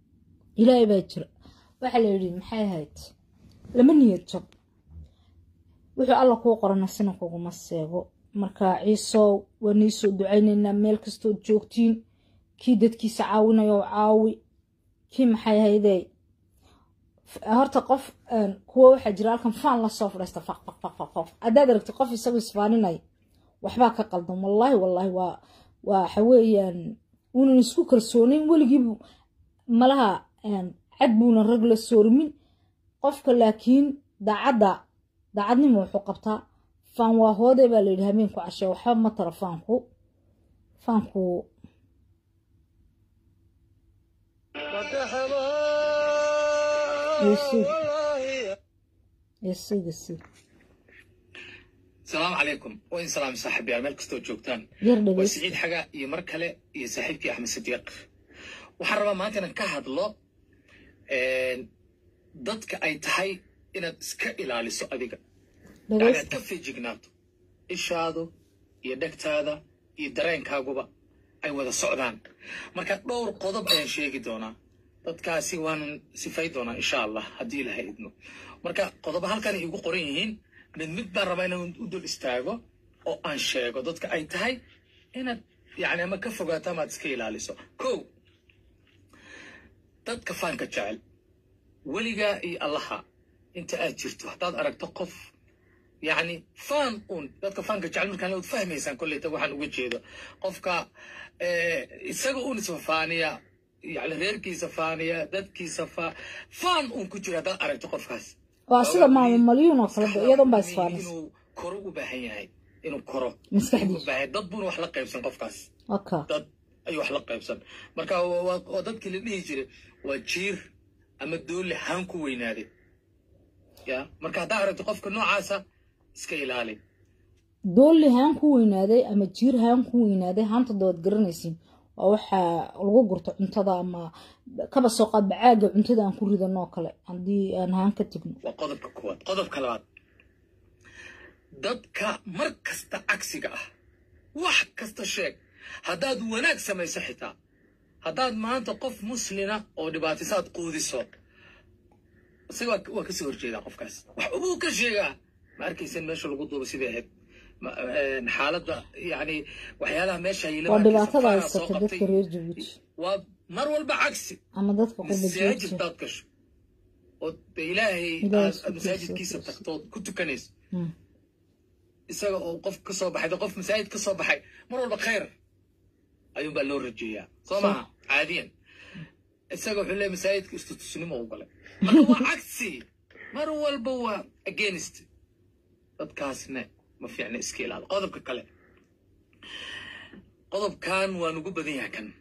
waxa la yidhi maxay ahayd lama niyad jab wuxuu alla kuu qorana sina kuguma seego marka ciiso waa nii soo ducaynaynaa meel kastoo joogtiin kii dadkiisa caawinayo caawi kii maxay ahaydee horta qof kuwa waxaa jira halkan faan la soo fadhiista faq haddaad aragtay qof isagoo isfaaninaya waxbaa ka qaldan wallaahi waa waxa weeyaan uunan isku kalsoonayn weligiibu malaha cad buuna rag la soormin qofka laakiin daacadnimo wuxuu qabtaa faan waa hoodee baa layidhi habeenku cashe waxba ma tara faanku السلام عليكم وين سلام صاحبي مالك استو جوجتان وسعيد حاجه iyo mar kale iyo saaxiibkii Axmed Sidiiq waxaan rabaa maanta inaan ka hadlo dadka ay tahay inaad iska ilaaliso adiga inaad ka feejignaato ishaado iyo dhagtaada iyo dareenkaaguba ay wada socdaan marka dhowr qodob ayaan sheegi doonaa dadkaasi waan sifay doonaa insha Allah haddii Ilaahay idmo marka qodob halkan igu qoran yihiin mid baan rabaa inaan u dul istaago oo aan sheego dadka ay tahay inaad yani ama ka fogaato ama aad iska ilaaliso. kow, dadka faanka jecel weligaa iyo allaha inta aad jirto haddaad aragto qof يعني فان dadka faanka jecel markaan la fahmaysaan kulleeta waxaan uga jeedo qofka isaga isfaaniya يعني reerkiisa faaniya dadkiisa faan ku jira dad aragto qofkaas waa sida maamuliyeen oo kale iyadoo baa isfaanaysa inuu koro u baahan yahay inuu koro maskaxdiisa baahan dad buu wax la qaybsan qofkaas okay dad ay wax la qaybsan marka waa dadkii la dhihi jiray waa jiir ama doole haan ku weynaaday ya marka hadaa aragto qofka noocaasa iska ilaali doole haan ku weynaaday ama jiir haan ku weynaaday haanta dood garanaysiin waa waxa lagu gurto cuntada ama kaba soo qaad bacaaga cuntada aan ku ridano kale hadii aan haan ka tagno waa qodobka koowaad qodobka labaad dadka markasta cagsiga ah wax kasta sheeg haddaad wanaag samayso xitaa haddaad maanta qof muslina oo dhibaatisaad quudiso isaga waa kasoo horjeedaa qofkaas wax uu ka sheegaa ma arkaysan meesha lagu duubo sidii ahayd xaaladda yani waxyaalaha meesha ay waa dhibaatada haysata dadka reer Jabuuti waa mar walba cagsi ama dadka masaajid dad gasho oo ilaahay masaajidkiisa tagtood ku tukanayso isaga oo qof ka soo baxay qof masaajid ka soo baxay mar walba khayr ayuu baa loo rajeeyaa soo ma caadiyan isaga wuxuu leeyahay masaajidka istutusnimo u galay marka waa cagsi mar walba waa against dadkaasna ma fiicna iska ilaali qodobka kale qodobkan waa ugu badan yahay kan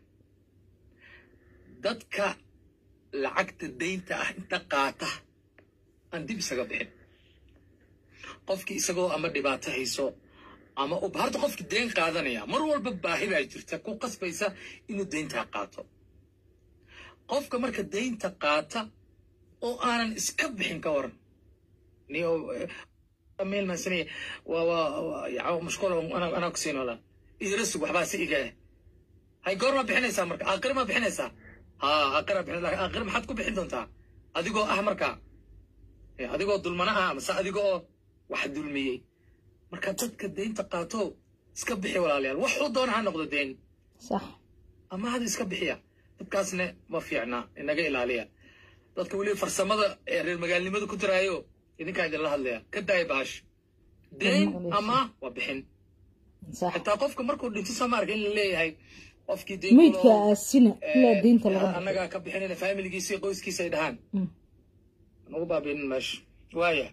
dadka lacagta deynta ah inta qaata aan dib isaga bixin qofkii isagoo ama dhibaato hayso ama u baarta qofkii deyn qaadanaya mar walba baahi baa jirta ku qasbaysa inuu deynta qaato qofka marka deynta qaata oo aanan iska bixin ka waran niyo meel ma sanay waa mashquul ana ku siinola idrasu waxba si iga hay goorma bixinaysa marka aqri ma bixinaysa aqri bixinaysa aqri maxad ku bixin doontaa adigoo marka adigoo dulmana ama adigoo wax dulmiyay marka dadka deynta qaato iska bixi walaalayaal wax uu doona ha noqdo deyn sax ama hada iska bixiya dadkaasna ma fiicna inaga ilaaliya dadka wali farsamada reer magaalnimada ku tiraayo idinka idin la hadlaya ka daay baash deyn ama waa bixin sax hatta qofka markuu dhinto Soomaaliga in la leeyahay qofkii deyn meedka asina ila deynta laga anaga ka bixinayna familigiisa qoyskiisa ay dhahan nagu baabin mash waaya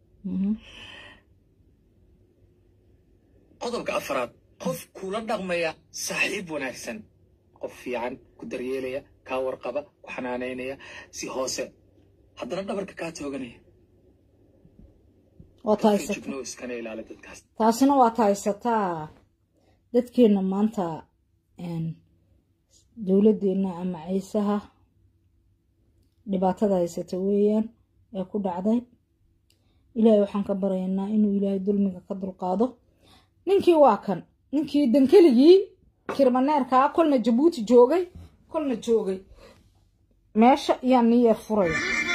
qodobka afraad qof kula dhaqmaya saaxiib wanaagsan qof fiican ku daryeelaya ka warqaba ku xanaaneynaya si hoose haddana dhabarka ka tooganaya waa taasina waa haysataa dadkeena maanta dowladeena ama ciisaha dhibaatada haysata weeyaan ee ku dhacday ilaahay waxaan ka baryaynaa inuu ilaahay dulmiga ka dulqaado ninkii waa kan ninkii dankeligii kirmaneerka kolna Jabuuti joogay kolna joogay meesha yaa niyeer furay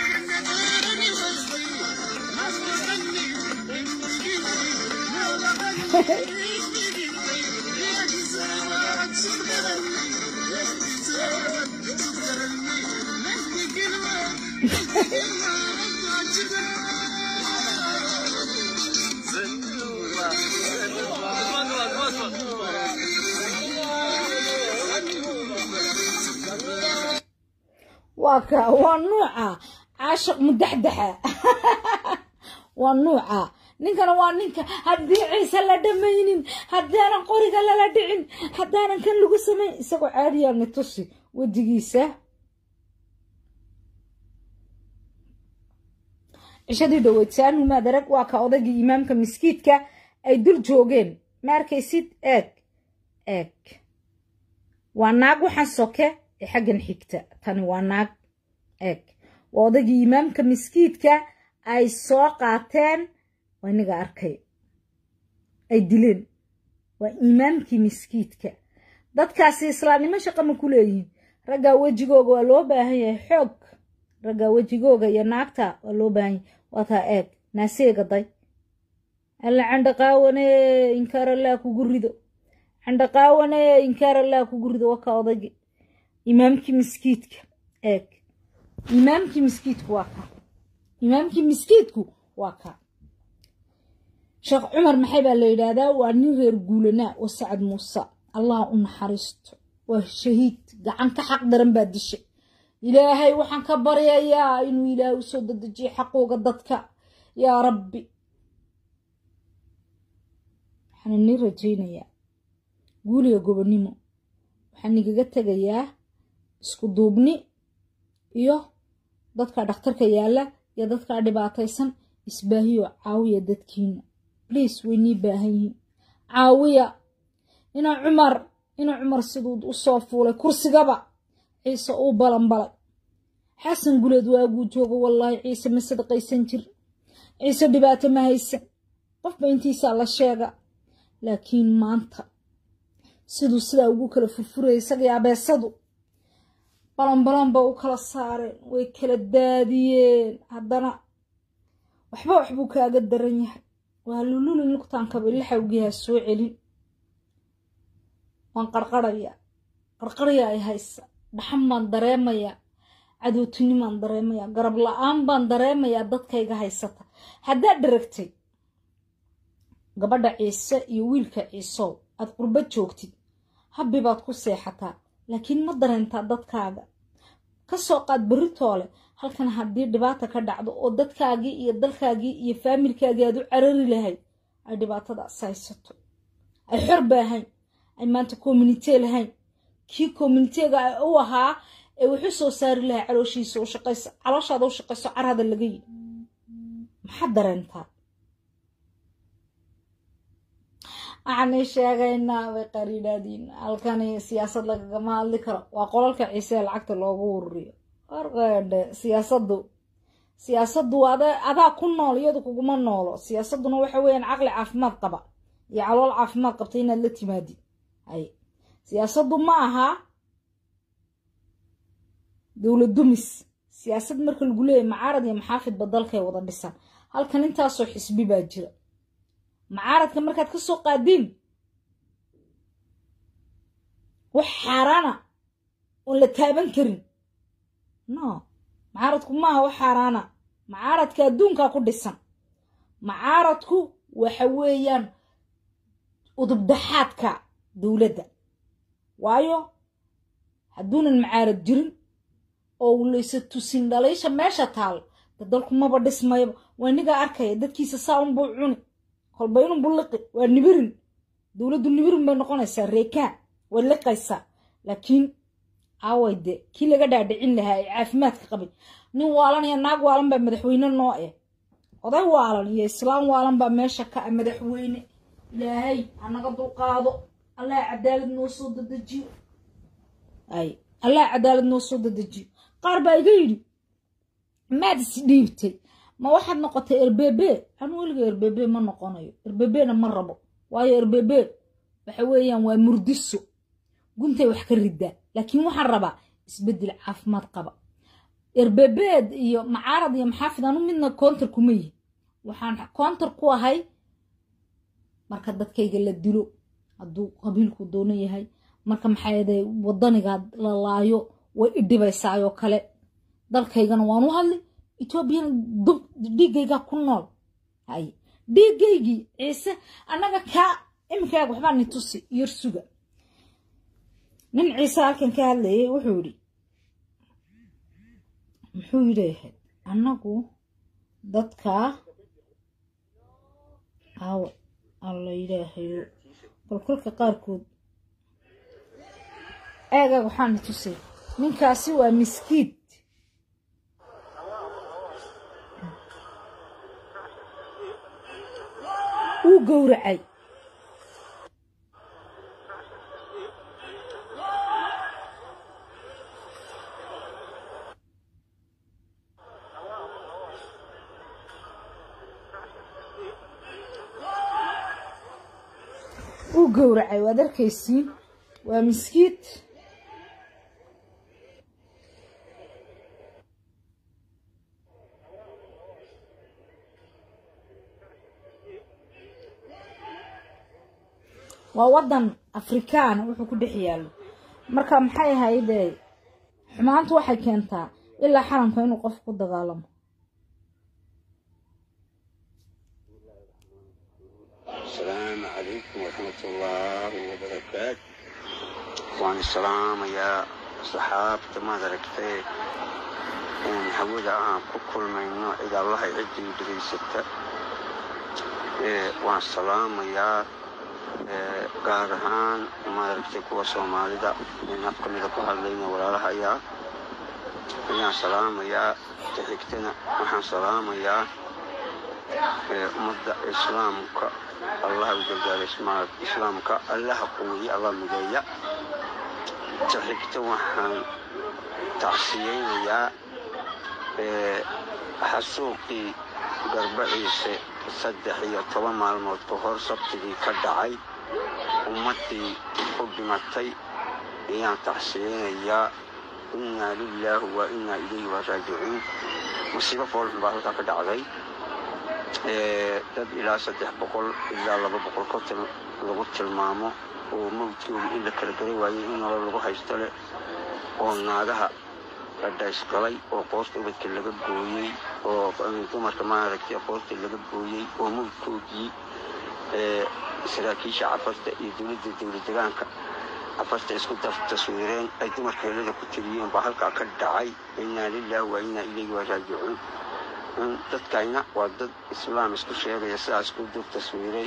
واكا ونوعا عاشق مدحدحة ونوعا نينكنا وانينكا هدي عيسى لا دمينين هدانا قوريغا لا دحين هدانا كان لوغو سمي اسقو عاديا نتوسي وديغيسا عشادي دويتان ما درك واكا odagii imaamka miskiidka ay dul joogeen markaysid eeg waa naag waxaan soke xaggan xigta tani waa naag eeg waa odagii imaamka miskiidka ay soo qaateen waa inaga arkay ay dileen waa imaamkii miskiidka dadkaasi islaamnimo shaqo ma ku leeyihiin ragga wajigooga waa loo baahan yahay xoog ragga wajigooga iyo naagta waa loo baahan yahay waa taa eeg naaseega day alla candaqaawane inkaar allah kugu rido candaqaawane inkaar allah kugu rido waka odaygi imaamkii miskiidka eeg imaamkii miskiidku waa ka imaamkii miskiidku waa ka sheekh cumar maxay baa la yidhaahdaa waa nin reer guulanaa oo sacad muuse allah u naxariisto waa shahiid gacan ka xaq daran baa dishay ilaahay waxaan ka baryayaa inuu ilaahay u soo dedejiyo xaqooga dadka yaa rabbi waxaan ni rajaynayaa guuliga gobonimo waxaan igaga tegayaa isku duubni iyo dadka dhakhtarka yaala iyo dadka dhibaataysan isbaahiyo caawiya dadkiina please weynii baahan yihiin caawiya ina cumar siduu u soo fuulay kursigaba ciise uu balanbalay xasan guleed waaguu joogo wallaahi ciise ma sadaqaysan jir ciise dhibaato ma haysan qofba intiisaa la sheega laakiin maanta siduu sidaa ugu kala furfurayay isagii abeesadu balanbalanba u kala saareen way kala daadiyeen haddana waxbuu kaaga daran yahay waa lululin lugtaankaba ilaxawgiyaa soo celin waan qarqaraya ay haysa dhaxan baan dareemayaa cadowtinimaan dareemayaa garab la-aan baan dareemayaa dadkayga haysata haddaad dharagtay gabadha ciise iyo wiilka ciisow aad qurbad joogtid habbi baad ku seexataa laakiin ma dareentaa dadkaaga ka soo qaad beritoole halkan haddii dhibaata ka dhacdo oo dadkaagii iyo dalkaagii iyo faamilkaagii aad u carari lahayd ay dhibaatadaas haysato ay xor baahayn ay maanta community lahayn kii communityga u ahaa ee wuxuu soo saari lahaa calooshiisa u shaqayso calooshaada u shaqayso carada laga yidhi maxaad dareentaa waxaan sheegaynaa way qariidhaadiin halkani siyaasad lagagama hadli karo waa qolalka ciise lacagta loogu ururiyo warqeedhe siyaasaddu adaa ku nool iyadu kuguma noolo siyaasadduna waxa weeyaan caqli caafimaad qaba iyo calool caafimaad qabta inaad la timaadid ay siyaasaddu ma aha dowlad dumis siyaasad marka lagu leeyahay macaarad iyo maxaafidba dalkay wada dhisan halkan intaasoo xisbi baa jira macaaradka markaad ka soo qaadiin wax xaaraana oon la taaban karin no macaaradku maaha wax xaaraana macaaradka adduunkaa ku dhisan macaaradku waxa weeyaan udubdaxaadka dowladda waayo hadduunan macaarad jirin oo laysa tusin dhalaysha meesha taal dalku maba dhismayba waa nigaa arkaya dadkiisa saa unbuu cuni kolba inun buliqi waa nibirin dowladdu nibirin bay noqonaysaa reekaan way liqaysaa laakiin aaway de kii laga dhaadhicin lahaa ee caafimaadka qabay nin waalan iyo naag waalan baa madaxweyne noo oday waalan iyo islaam waalan baa meesha ka madaxweyne ilaahay anaga dulqaado allah cadaalad noo soo dedejiyo allah cadaalad noo soo dedejiyo qaar baa iga yidhi maad isdhiibtay ma waxaad noqotay erbebe anu weliga erbebe ma noqonayo erbebena ma rabo waayo erbebe waxa weeyaan waa murdiso guntay wax ka ridaa laakiin waxaan rabaa isbedel caafimaad qaba erbebeed iyo macaarad iyo maxaafid anu midna counter kuma yihi waxaan counter ku ahay marka dadkayga la dilo hadduu qabiilku doono yahay marka maxaayaday wadaniga la laayo way idhibaysaayoo kale dalkaygana waan u hadli Ethiopian dhiigayga ku nool hay dhiigaygii ciise annaga ka imkaaga waxbaa ni tusi yar suga nin ciise halkan ka hadlayay wuxuu yidhi annagu dadka alla yidhaahayo kolkolka qaarkood eegaaga waxaa ni tusay ninkaasi waa miskiid uu gowracay waad arkaysiin waa miskiid ووطن أفريكان وحو كدح يالو مركا محاي هايدي حمانتو waxay keentaa ilaa xaramka inuu qof ku dagaalamo السلام عليكم ورحمة الله وبركاته. وعن السلام يا صحاب ما دركتي إن حودا كل ما ينوع إذا الله يعدي يدري ستة. وعن السلام يا قارهان ما دركتي كوا سومالي دا نفكم إذا كوا هاللينا ولا لها يا السلام يا تحكتنا وحن سلام يا مدة إسلامك الله يجعل اسمك إسلامك الله قوي الله مجيء تحكت وحن تعصيين يا حسوقي قرب عيسى صدحية طبعا مع الموت كهور صبتي كدعي أمتي قدمتي يا تعصيين يا إنا لله وإنا إليه راجعون مصيبة فول بارك كدعي dad ilaa 300 ilaa 200 kotel lagu tilmaamo oo mawdkooda in la kala garay waayay in lagu haysto le oo naagaha qadays qalay oo qoorta ubadka laga gooyay oo dumarka ma aragtay qoorta laga gooyay oo mawdkoodii saraakiisha cafarta iyo dowladda cafarta isku taswiireen ay dumarka helada ku tiriyeen baa halka ka dhacay inna lillahi wa inna ilayhi raaji'uun dadkayna waa dad islaam isku sheegaya sidaas ku dub taswiiray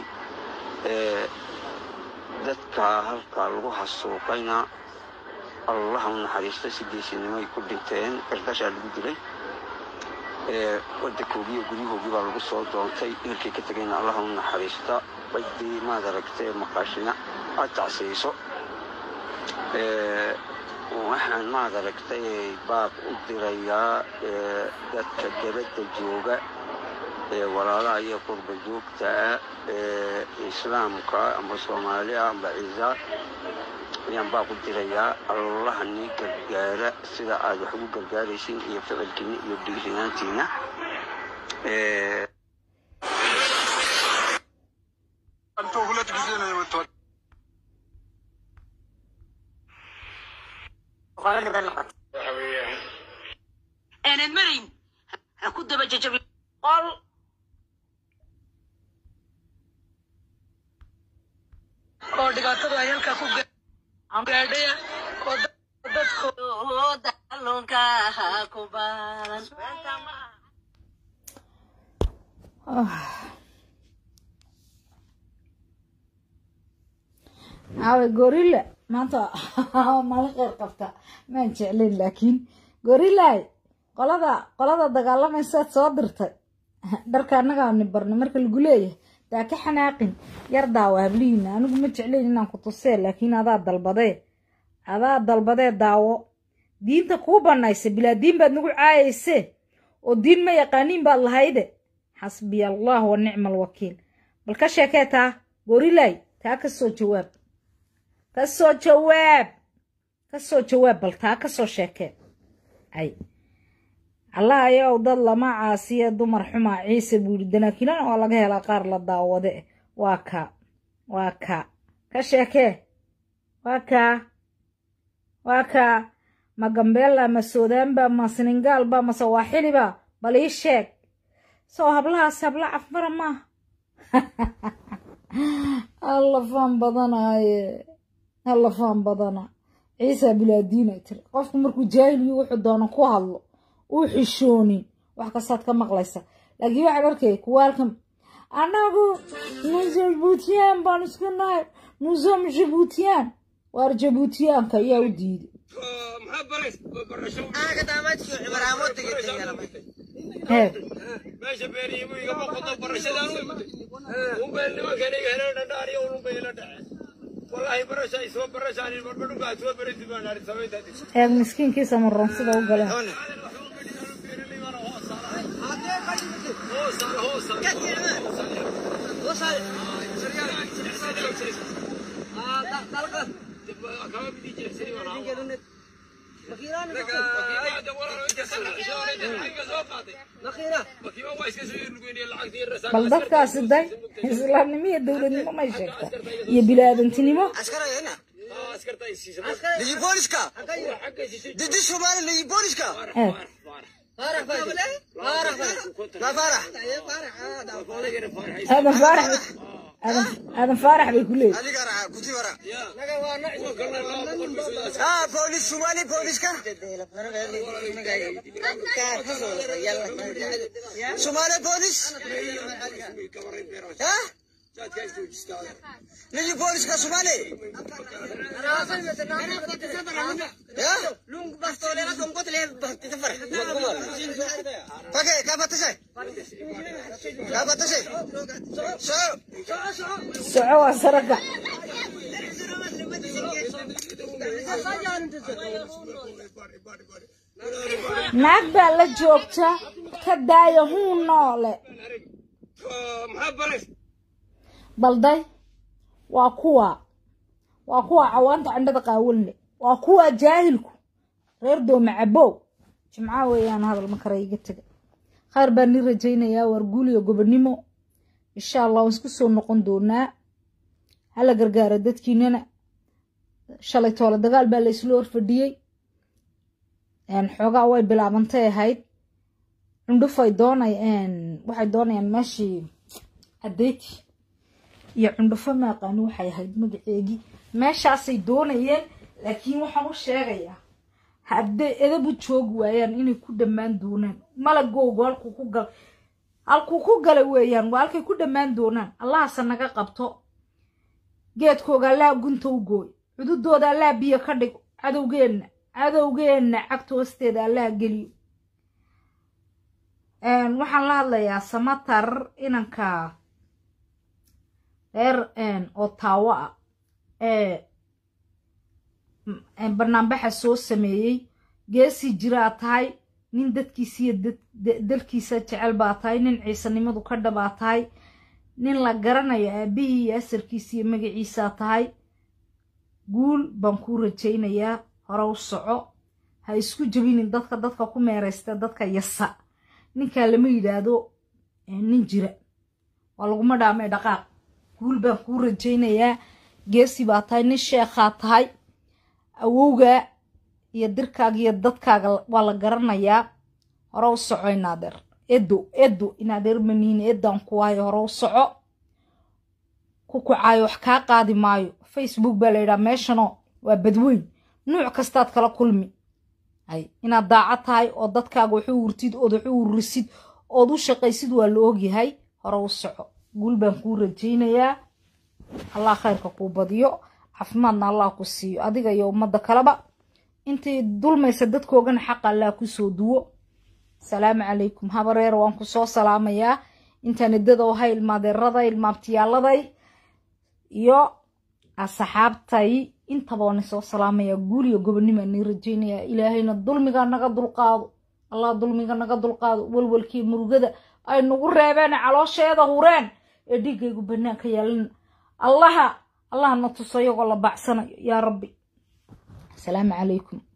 dadka halka lagu xasuuqayna Allah uu naxariisto sidiisinimay ku dhinteen qardasha lagu dilay wadakoobiyo guriyahooda baa lagu soo doontay ilkii ka tagayna Allah uu naxariisto badii ma daragtay maqashina atacsiiso waxaan ma daragtay baab u dirayaa dadka dibadda jooga walaalaha iyo qurba joogta islaamka ama Soomaaliya ama ciisa ayaan baab u dirayaa Allah ni gargaara sida aad wax ugu gargaaraysiin iyo ficilkiina iyo dhiirinaantiina antu hulad gizena yimto أنا المرين أكون دبا جبل قال قال دكاترة عيال كأكون عم قاعدة قد دلون كهكوبان عاوي غوريلا ما أنت ما لغير قفتا ما نشعلين لكن غوريلا قلدا دقالة ما يسات صادرت دركا نغا نبرنا مركا القلية داكي حناقين يرضا وهبلينا أنا قمت شعلين إنان كتصير لكن هذا الضلبضي داو دين تقوبا نايسي بلا دين بعد نقول عايسي ودين ما يقانين بالله هيدا حسبي الله ونعم الوكيل بالكشاكاتا غوريلا تاكسو جواب كسو جواب بلتا كسو شاكي أي الله يا وضل ما عاسية دمر حما عيسى بولدنا كنا ولا جه لا قار لا داوده واكا كشاكي واكا ما جنبلا ما السودان با ما سنغال با ما سواحلي با بليش شاك سو هبلها سبلا عفمر ما الله فان بدنا عيسى بلا دين ترى قف مركو جاهل يوحو دونا كو هادلو او خشوني wax ka saad ka maqlaysa laakiin waxa arkay kuwaalkan anagu nuzul buutiyan baan isku nahay nuzum jibuutiyan war jibuutiyan ka yaa u diiday anaga daamaadkii cibraamo tagay meesha beeriyo iga boqdo barashadaan u beelno kaniga heerana dhaariyo u beelo dhac wallahi barasha isoo barashaan barbadhu ka soo baridi baan ari sameeyay ee miskiinkiisa marran sida u galeen bal dadkaasi day islaamnimo iyo dowladnimo may sheegtaa iyo bilaadantinimo نجي بوليسكا دي شمال نجي بوليسكا فارح لا فارح هذا فارح بيقول لي هذه قرعه كنتي ورا بوليس شمالي بوليسكا شمالي بوليس نجي بوليس كسومالي يا لونج باستوليرا تمكوت ليه تفر اوكي كابتشي سعوا سرقة naag baa la joogta ka daaya huu noole balday waa kuwa cawaanta candhada qaawanle waa kuwa jaahilku reer dooma cabow jimcaha weeyaan hadal ma kara iga taga khayr baan ni rajaynayaa war guul iyo gobonimo insha Allah waan isku soo noqon doonaa hala gargaara dadkiinana shalay toole dagaal baa la isla horfadhiyay xoogaa way bilaabantay ahayd cundhufay waxay doonayaan meeshii adeyti iyo cundhufo ma aqaan waxay ahayd magaceegi meeshaasay doonayeen laakiin waxaan u sheegayaa hadday edabu joog waayaan inay ku dhamaan doonaan malagoogu halkuu ku galay weeyaan waa halkay ku dhamaan doonaan allahase naga qabto geedkooga allaa gunta u gooy cududooda allaa biyo ka dhigo cadowgeenna cagta hoosteeda allaa geliyo waxaan la hadlayaa samatar inanka reer Ottawa barnaamijka soo sameeyay geesi jira tahay nin dadkiisa iyo dalkiisa jecel baa tahay nin ciisanimadu ka dhabaa tahay nin la garanayo aabihii iyo asarkiisa iyo magaciisa tahay guul baan ku rajaynayaa hore u soco ha isku jabinin dadka ku meeraysta dadka yasa ninka lama yiraahdo nin jira waa lagu ma dhaamay dhaqaaq guul baan ku rajaynayaa geesi baa tahay nin sheekha tahay awowga iyo dirkaaga iyo dadkaaga waa la garanayaa hore u soco inaadeer edo inaadeer maniin edan ku waayo hore u soco ku kacaayo wax kaa qaadi maayo Facebook baa la yidhaa meeshano waa badweyn nuuc kastaad kala kulmi inaad daacad tahay oo dadkaaga wuxuu urtid ood wuxuu urisid ood u shaqaysid waa la ogyahay hore u soco guul baan ku rajaynayaa Allah khayrka ku badiyo caafimaadna Allah ku siiyo adiga iyo umada kaleba intii dulmaysa dadkoogana xaq Allah ku soo duwo salaamu calaykum habareer waan ku soo salaamayaa intaanidada oo hay ilmaadeerada ilmaabtiyaaladay iyo asxaabtay intaba waan soo salaamayaa guul iyo gobonimo aan rajaynayaa ilaahayna dulmiga naga dulqaado Allah dulmiga naga dulqaado walwalkii murugada ay nagu reebeen caloosheeda hureen ee dhigaygu banaanka yaalin Allah na tusayo la baacsanayo ya rabbi salaamu calaykum